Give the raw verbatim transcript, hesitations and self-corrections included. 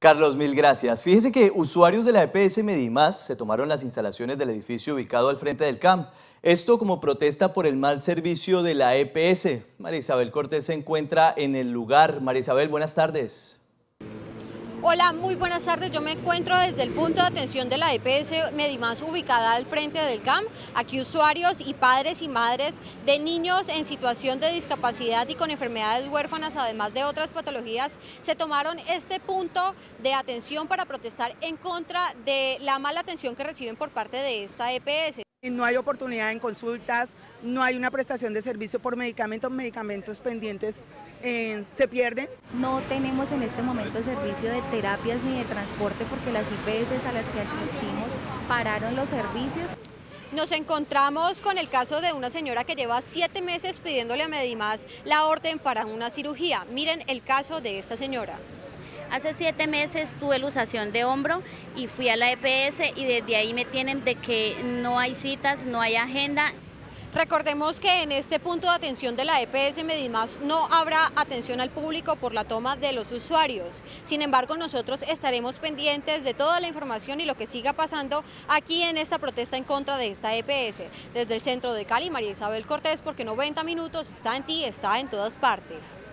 Carlos, mil gracias. Fíjese que usuarios de la E P S Medimás se tomaron las instalaciones del edificio ubicado al frente del C A M. Esto como protesta por el mal servicio de la E P S. María Isabel Cortés se encuentra en el lugar. María Isabel, buenas tardes. Hola, muy buenas tardes. Yo me encuentro desde el punto de atención de la E P S Medimás ubicada al frente del C A M. Aquí usuarios y padres y madres de niños en situación de discapacidad y con enfermedades huérfanas, además de otras patologías, se tomaron este punto de atención para protestar en contra de la mala atención que reciben por parte de esta E P S. No hay oportunidad en consultas, no hay una prestación de servicio por medicamentos, medicamentos pendientes eh, se pierden. No tenemos en este momento servicio de terapias ni de transporte porque las I P S a las que asistimos pararon los servicios. Nos encontramos con el caso de una señora que lleva siete meses pidiéndole a Medimás la orden para una cirugía. Miren el caso de esta señora. Hace siete meses tuve luxación de hombro y fui a la E P S y desde ahí me tienen de que no hay citas, no hay agenda. Recordemos que en este punto de atención de la E P S Medimás no habrá atención al público por la toma de los usuarios. Sin embargo, nosotros estaremos pendientes de toda la información y lo que siga pasando aquí en esta protesta en contra de esta E P S. Desde el centro de Cali, María Isabel Cortés, porque noventa minutos está en ti, está en todas partes.